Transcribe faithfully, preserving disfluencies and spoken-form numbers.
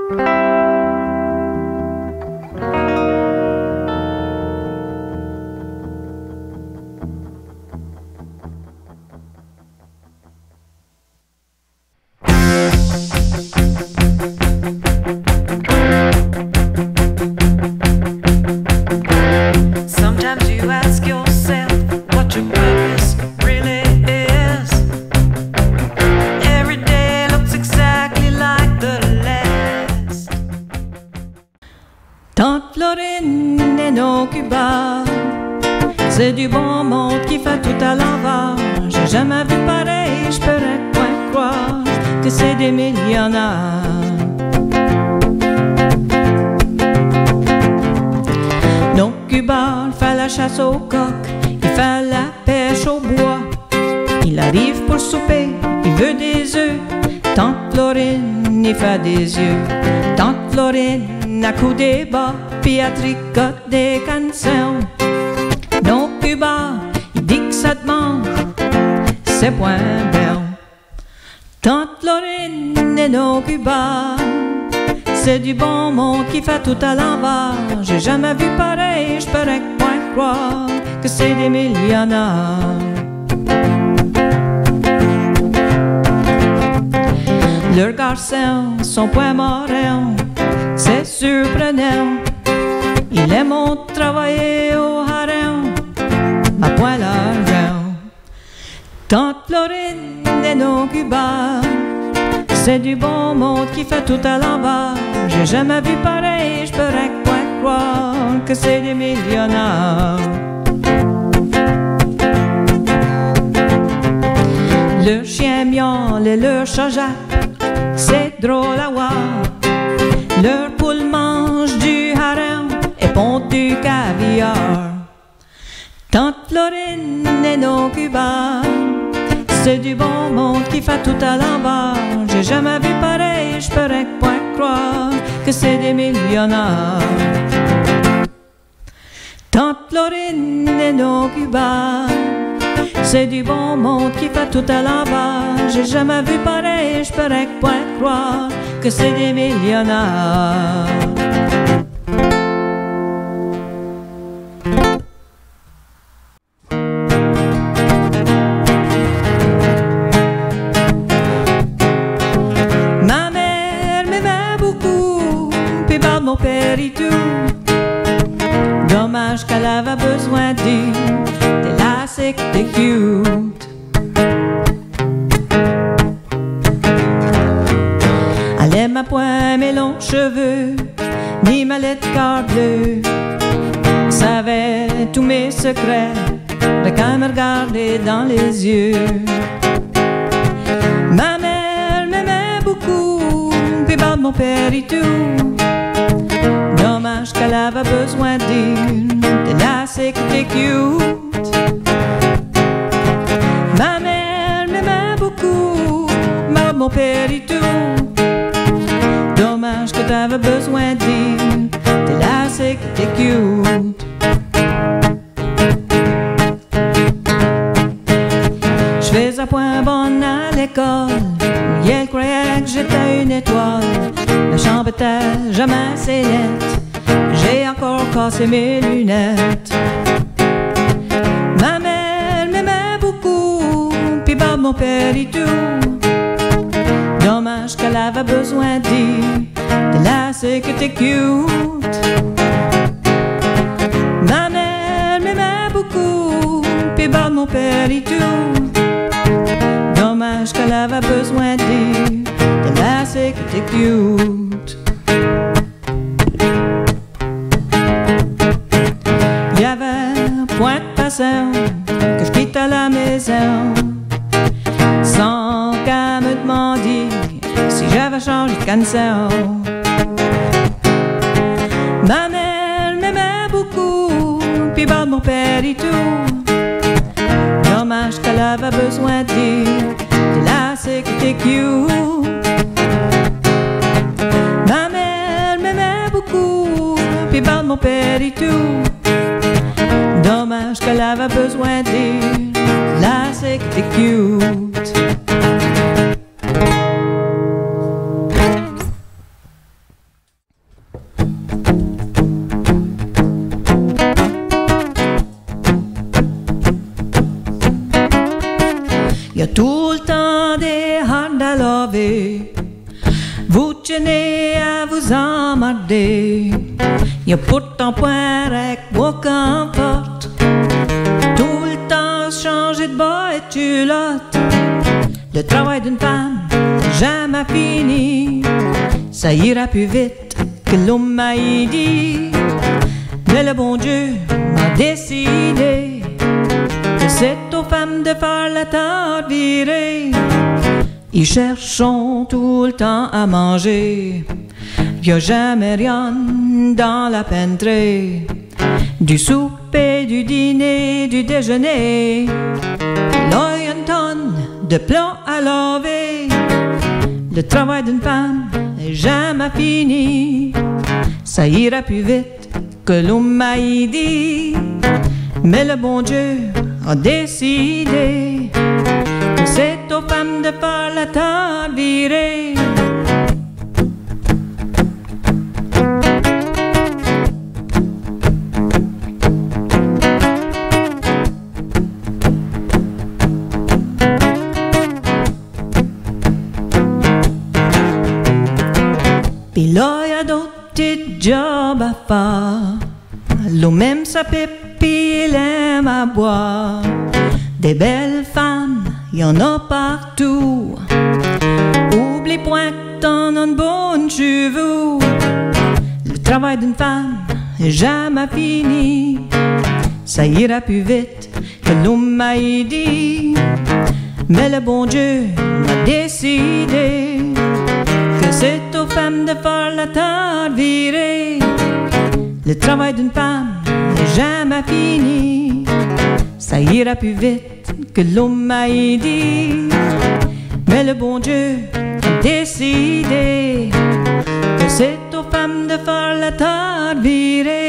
C'est du bon monde qui fait tout à l'envers. J'ai jamais vu pareil, je pourrais point croire que c'est des millionnaires. Donc Cuba fait la chasse au coq, il fait la pêche au bois. Il arrive pour souper, il veut des œufs. Tante Florine, il fait des yeux. Tante Florine a coup des bas, puis elle tricote des cançons. Donc Cuba, il dit que ça te mange, c'est point bien. Tante Florine et nos Cuba, c'est du bon monde qui fait tout à l'envers. J'ai jamais vu pareil, je pourrais point croire que c'est des millionnaires. Leurs garçons sont point marrants, c'est surprenant. Ils aiment travailler au harem, à point l'argent. Tante Florine et nos Cuba, c'est du bon monde qui fait tout à l'envers. J'ai jamais vu pareil, je pourrais point croire que c'est des millionnaires. Le chien miaule et le chat jappe, c'est drôle à voir. Leur poule mange du harem et pond du caviar. Tante Florine et nos Cuba, c'est du bon monde qui fait tout à l'envers. J'ai jamais vu pareil, je pourrais point croire que c'est des millionnaires. Tante Florine et nos Cuba, c'est du bon monde qui fait tout à l'envers. J'ai jamais vu pareil, je pourrais point croire que c'est des millionnaires. Ma mère m'aimait beaucoup, puis par mon père et tout. Dommage qu'elle avait besoin d'y c'est que t'es cute. Elle aime point mes longs cheveux, ni ma lettre cœur bleu. Savait tous mes secrets, mais quand me regardait dans les yeux. Ma mère m'aimait beaucoup, puis bah mon père et tout. Dommage qu'elle avait besoin d'une, de là c'est que t'es cute. Ma mère m'aimait beaucoup, mais mon père et tout. Dommage que t'avais besoin d'elle, t'es là c'est que t'es cute. Je faisais point bonne à l'école, et elle croyait que j'étais une étoile. Ma chambre était jamais assez nette, j'ai encore cassé mes lunettes. Ma mère m'aimait beaucoup, puis bah mon père et tout. Dommage qu'elle avait besoin d'y, de là c'est que t'es cute. Ma mère m'aimait beaucoup, puis bah mon père et tout. Dommage qu'elle avait besoin d'y, de là c'est que t'es cute. Y'avait point de façon que je quitte la maison sans qu'elle me demander si j'avais changé de canson. Ma mère m'aimait beaucoup, puis bah mon père et tout. Dommage qu'elle avait besoin d'elle, de là c'est que t'es cute. Ma mère m'aimait beaucoup, puis bah mon père et tout. Dommage qu'elle avait besoin d'elle, là c'est que t'es cute. Vous tenez à vous emmerder. Y a pourtant point avec moi qu'importe. Tout le temps changer de bas et culotte. Le travail d'une femme jamais fini. Ça ira plus vite que l'homme m'a dit. Mais le bon Dieu m'a décidé que c'est aux femmes de faire la tarte virée. Ils cherchent tout le temps à manger. Y'a jamais rien dans la pentrée. Du souper, du dîner, du déjeuner. Là y'a une tonne de plats à laver. Le travail d'une femme est jamais fini. Ça ira plus vite que l'homme m'a dit. Mais le bon Dieu a décidé que c'est aux femmes de faire la table virée. Pis là y'a d'autres petits jobs à faire. L'eau même sa pipe, pis il aime à boire. Des belles femmes, y'en a partout. Oublie point que t'en as une bonne chez vous. Le travail d'une femme est jamais fini. Ça ira plus vite que l'homme m'a dit. Mais le bon Dieu m'a décidé que c'est aux femmes de faire la table virée. Le travail d'une femme n'est jamais fini. Ça ira plus vite que l'homme m'a dit. Mais le bon Dieu a décidé que c'est aux femmes de faire la table virée.